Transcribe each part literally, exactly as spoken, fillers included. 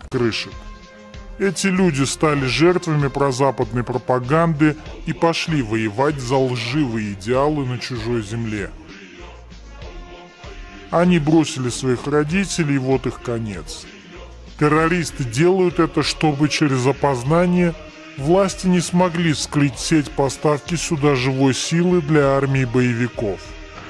крышек. Эти люди стали жертвами прозападной пропаганды и пошли воевать за лживые идеалы на чужой земле. Они бросили своих родителей, и вот их конец. Террористы делают это, чтобы через опознание власти не смогли вскрыть сеть поставки сюда живой силы для армии боевиков.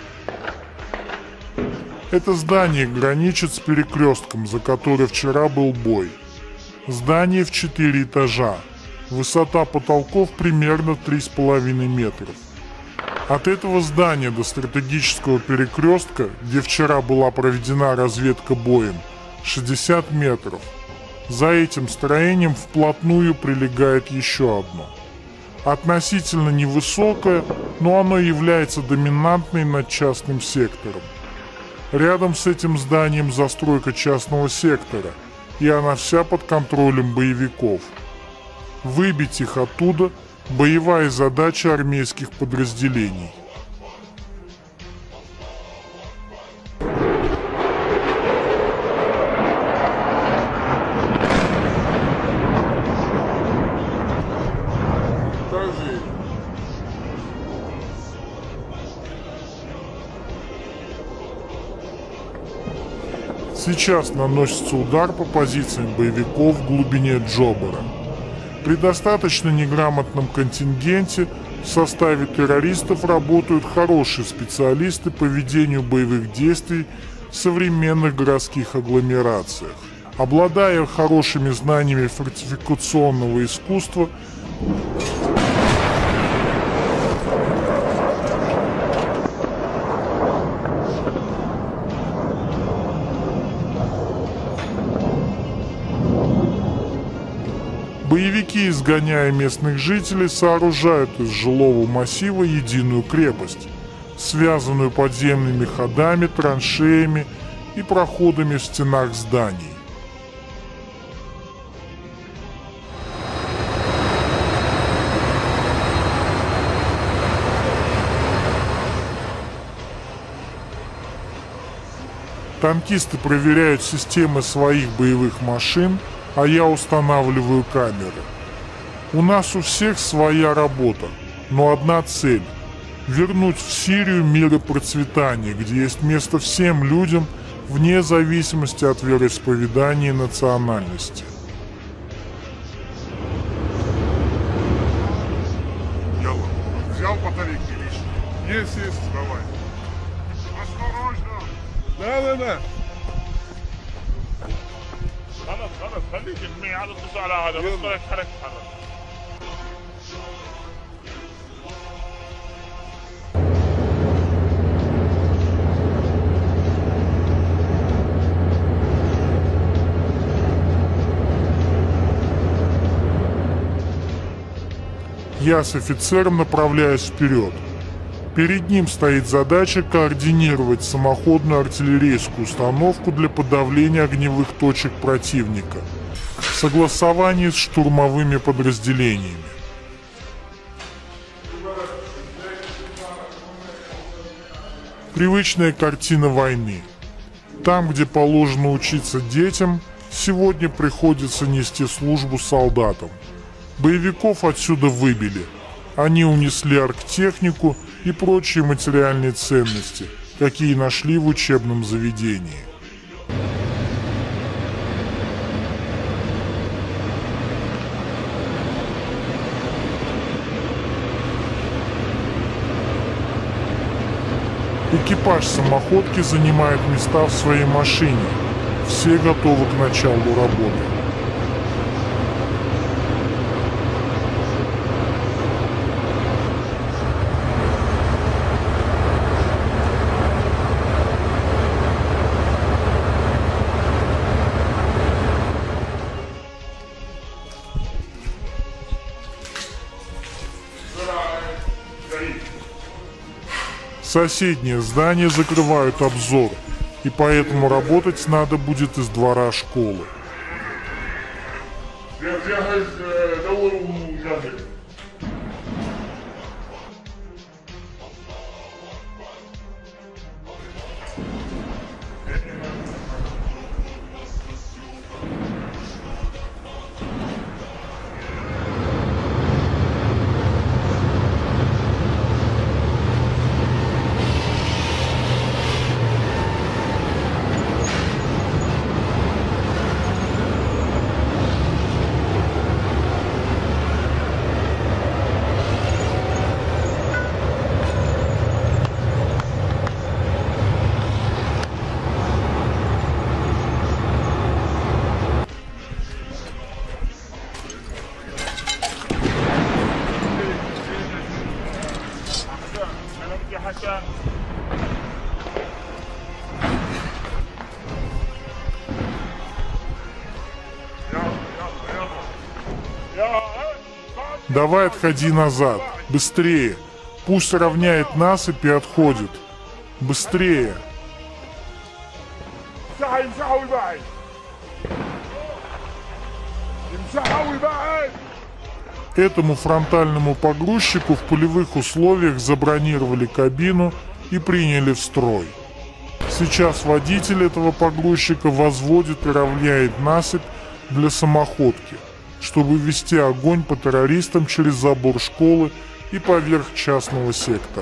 Это здание граничит с перекрестком, за которой вчера был бой. Здание в четыре этажа. Высота потолков примерно три с половиной метров. От этого здания до стратегического перекрестка, где вчера была проведена разведка боем, шестьдесят метров. За этим строением вплотную прилегает еще одно. Относительно невысокое, но оно является доминантной над частным сектором. Рядом с этим зданием застройка частного сектора, и она вся под контролем боевиков. Выбить их оттуда – боевая задача армейских подразделений. Сейчас наносится удар по позициям боевиков в глубине Джобора. При достаточно неграмотном контингенте в составе террористов работают хорошие специалисты по ведению боевых действий в современных городских агломерациях. Обладая хорошими знаниями фортификационного искусства, боевики, изгоняя местных жителей, сооружают из жилого массива единую крепость, связанную подземными ходами, траншеями и проходами в стенах зданий. Танкисты проверяют системы своих боевых машин, а я устанавливаю камеры. У нас у всех своя работа, но одна цель – вернуть в Сирию мир и процветание, где есть место всем людям, вне зависимости от вероисповедания и национальности. Взял батарейки лишние? Есть, есть, давай. Осторожно! Да, да, да. خلاص خلاص خليك معي هذا اتصل على هذا بس خليك حرك تتحرك. Я с офицером направляюсь вперед. Перед ним стоит задача координировать самоходную артиллерийскую установку для подавления огневых точек противника в согласовании с штурмовыми подразделениями. Привычная картина войны. Там, где положено учиться детям, сегодня приходится нести службу солдатам. Боевиков отсюда выбили. Они унесли оргтехнику и прочие материальные ценности, какие нашли в учебном заведении. Экипаж самоходки занимает места в своей машине. Все готовы к началу работы. Соседние здания закрывают обзор, и поэтому работать надо будет из двора школы. Давай отходи назад. Быстрее. Пусть равняет насыпь и отходит. Быстрее. امسحها يمسحها ويبعد يمسحها ويبعد. Этому фронтальному погрузчику в полевых условиях забронировали кабину и приняли в строй. Сейчас водитель этого погрузчика возводит и равняет насыпь для самоходки, чтобы вести огонь по террористам через забор школы и поверх частного сектора.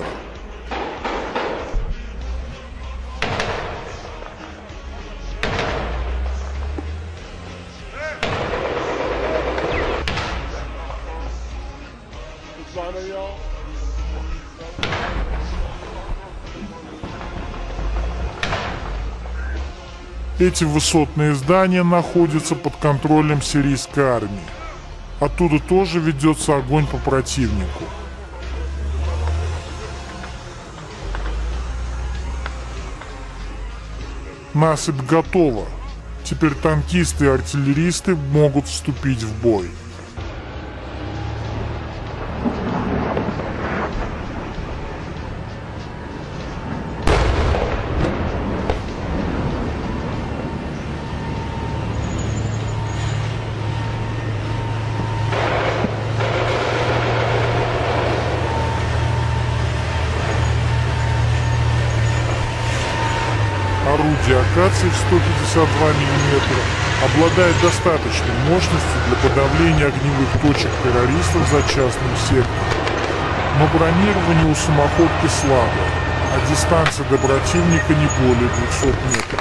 Эти высотные здания находятся под контролем сирийской армии. Оттуда тоже ведется огонь по противнику. Насыпь готова. Теперь танкисты и артиллеристы могут вступить в бой. Орудие акации в сто пятьдесят два миллиметра обладает достаточной мощностью для подавления огневых точек террористов за частным сектором. Но бронирование у самоходки слабое, а дистанция до противника не более двухсот метров.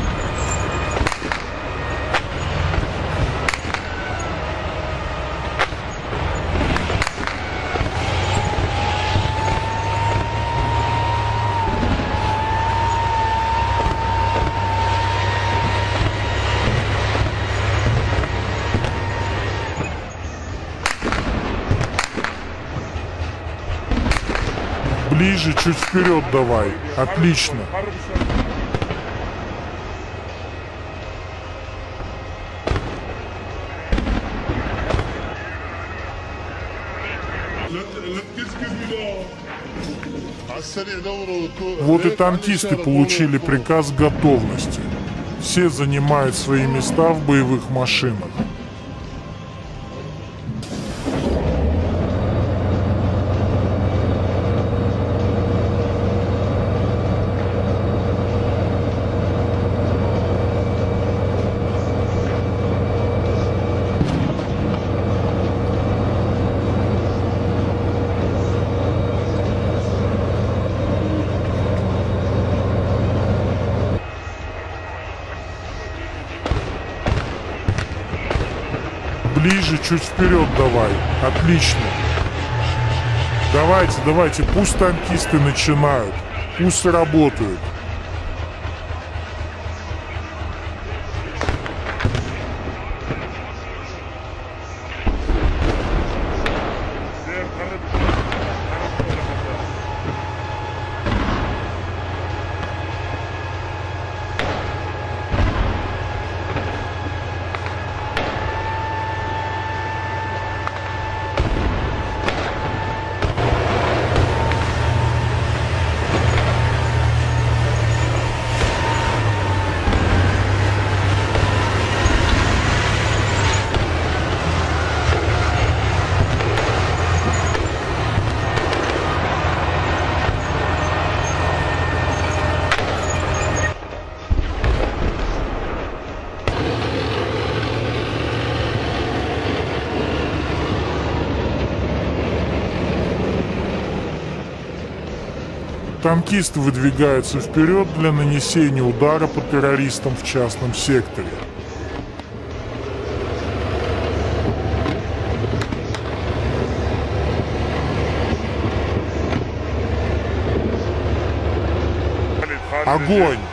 Ближе, чуть вперед давай. Отлично. Вот и танкисты получили приказ готовности. Все занимают свои места в боевых машинах. Ближе, чуть вперед давай. Отлично. Давайте, давайте, пусть танкисты начинают. Пусть работают. Танкисты выдвигаются вперед для нанесения удара по террористам в частном секторе. Огонь!